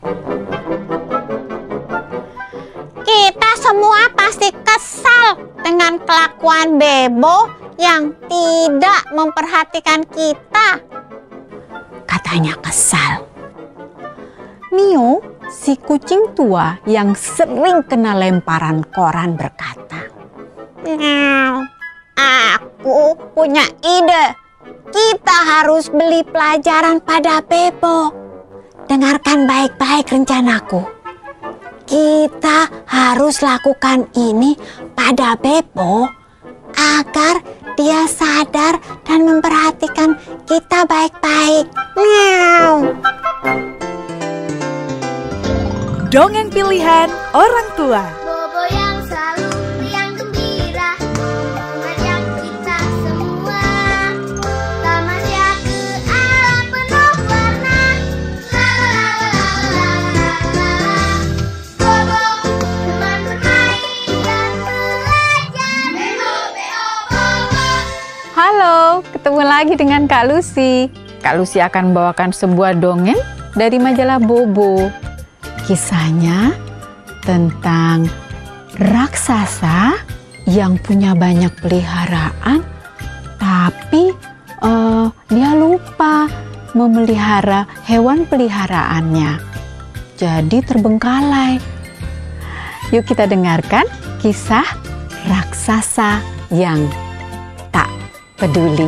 Kita semua pasti kesal dengan kelakuan Bebo yang tidak memperhatikan kita. Katanya kesal. Mio, si kucing tua yang sering kena lemparan koran berkata, Aku punya ide. Kita harus beli pelajaran pada Bebo. Dengarkan baik-baik rencanaku. Kita harus lakukan ini pada Bebo agar dia sadar dan memperhatikan kita baik-baik. Meow. Dongeng pilihan orang tua. Bobo yang selalu riang gembira, mengajak kita semua tamasya ke alam penuh warna. La la la la la la. Bobo teman bermain dan belajar. Bebo bebo bobo. "Halo, ketemu lagi dengan Kak Lucy. Kak Lucy akan membawakan sebuah dongeng dari majalah Bobo. Kisahnya tentang raksasa yang punya banyak peliharaan, tapi dia lupa memelihara hewan peliharaannya. Jadi terbengkalai. Yuk kita dengarkan kisah raksasa yang tak peduli.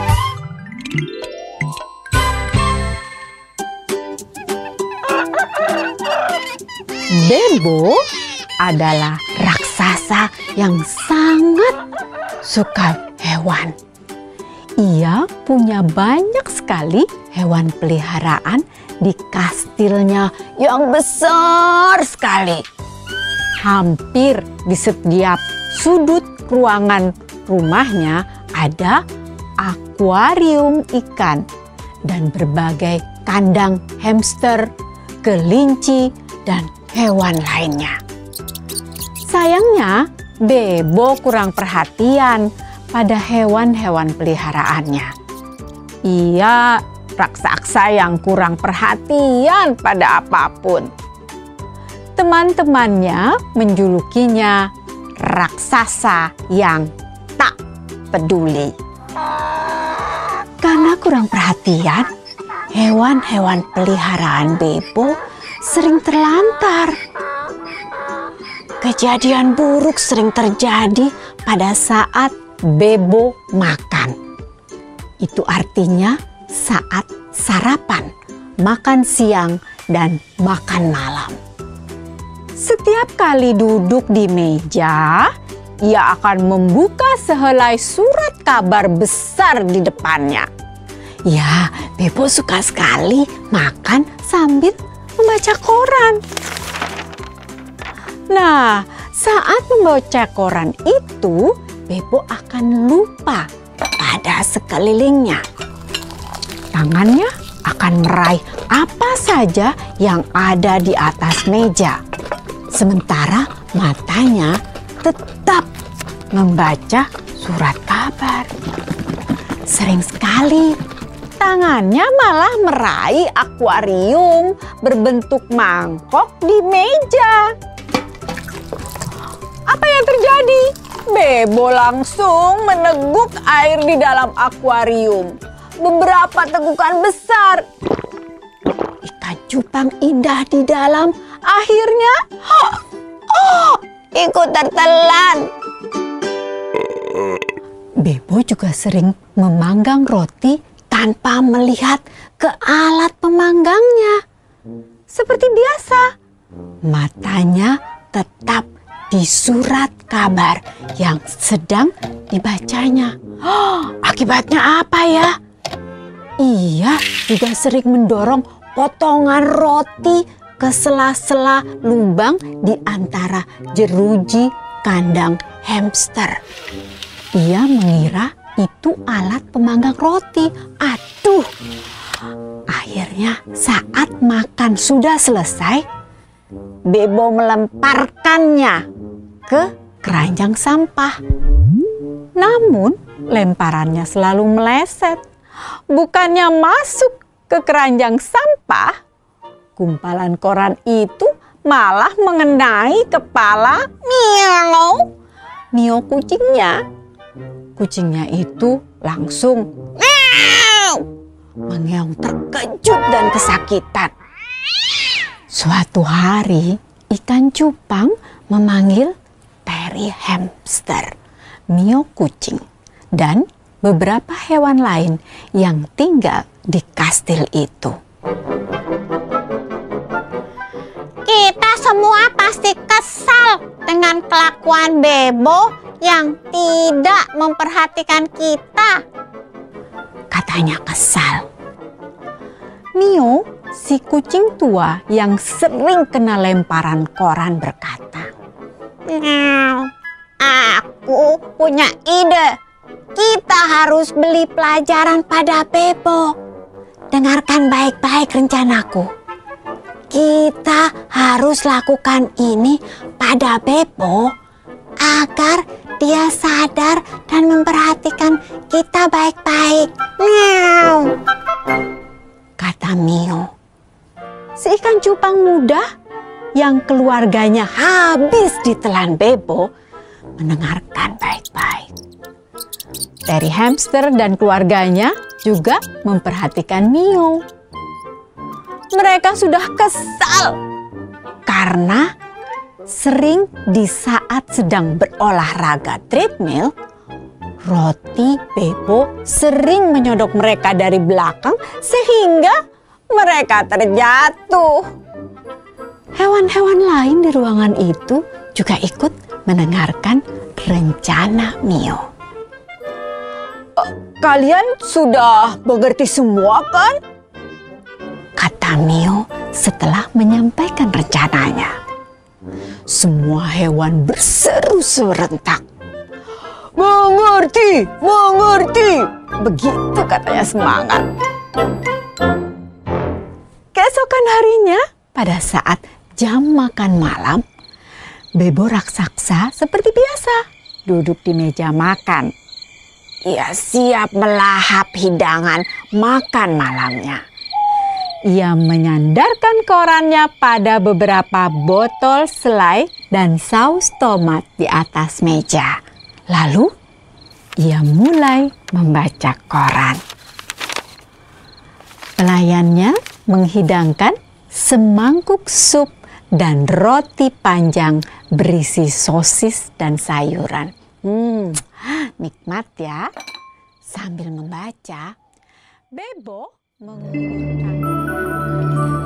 Bebo adalah raksasa yang sangat suka hewan. Ia punya banyak sekali hewan peliharaan di kastilnya yang besar sekali. Hampir di setiap sudut ruangan rumahnya ada akuarium ikan dan berbagai kandang hamster, kelinci, dan hewan lainnya. Sayangnya, Bebo kurang perhatian pada hewan-hewan peliharaannya. Ia raksasa yang kurang perhatian pada apapun. Teman-temannya menjulukinya raksasa yang tak peduli. Karena kurang perhatian, hewan-hewan peliharaan Bebo sering terlantar. Kejadian buruk sering terjadi pada saat Bebo makan. Itu artinya saat sarapan, makan siang, dan makan malam. Setiap kali duduk di meja, ia akan membuka sehelai surat kabar besar di depannya. Ya, Bebo suka sekali makan sambil membaca koran. Nah, saat membaca koran itu, Bebo akan lupa pada sekelilingnya. Tangannya akan meraih apa saja yang ada di atas meja. Sementara matanya tetap membaca surat kabar. Sering sekali tangannya malah meraih akuarium berbentuk mangkok di meja. Apa yang terjadi? Bebo langsung meneguk air di dalam akuarium. Beberapa tegukan besar. Ikan cupang indah di dalam akhirnya ikut tertelan. Bebo juga sering memanggang roti tanpa melihat ke alat pemanggangnya. Seperti biasa, matanya tetap di surat kabar yang sedang dibacanya. Akibatnya apa ya? Ia juga sering mendorong potongan roti ke sela-sela lubang di antara jeruji kandang hamster. Ia mengira itu alat pemanggang roti. Aduh! Akhirnya saat makan sudah selesai, Bebo melemparkannya ke keranjang sampah. Namun lemparannya selalu meleset. Bukannya masuk ke keranjang sampah, Gumpalan koran itu malah mengenai kepala Mio kucingnya. Kucingnya itu langsung mengeong terkejut dan kesakitan. Suatu hari, ikan cupang memanggil Terry hamster, Mio kucing, dan beberapa hewan lain yang tinggal di kastil itu. Kita semua pasti kesal dengan kelakuan Bebo yang tidak memperhatikan kita, Katanya kesal. Mio, si kucing tua yang sering kena lemparan koran, berkata, Aku punya ide. Kita harus beli pelajaran pada Bebo. Dengarkan baik-baik rencanaku. Kita harus lakukan ini pada Bebo agar dia sadar dan memperhatikan kita baik-baik. Kata Mio. Si ikan cupang muda yang keluarganya habis ditelan Bebo mendengarkan baik-baik. Terry hamster dan keluarganya juga memperhatikan Mio. Mereka sudah kesal karena sering di saat sedang berolahraga treadmill, Roti Bebo sering menyodok mereka dari belakang sehingga mereka terjatuh. Hewan-hewan lain di ruangan itu juga ikut mendengarkan rencana Mio. Kalian sudah mengerti semua kan? Kata Mio setelah menyampaikan rencananya. Semua hewan berseru serentak. Mengerti, mengerti. Begitu katanya semangat. Keesokan harinya, pada saat jam makan malam, Bebo raksasa seperti biasa duduk di meja makan. Ia siap melahap hidangan makan malamnya. Ia menyandarkan korannya pada beberapa botol selai dan saus tomat di atas meja. Lalu, ia mulai membaca koran. Pelayannya menghidangkan semangkuk sup dan roti panjang berisi sosis dan sayuran. Nikmat ya. Sambil membaca, Bebo mengulurkan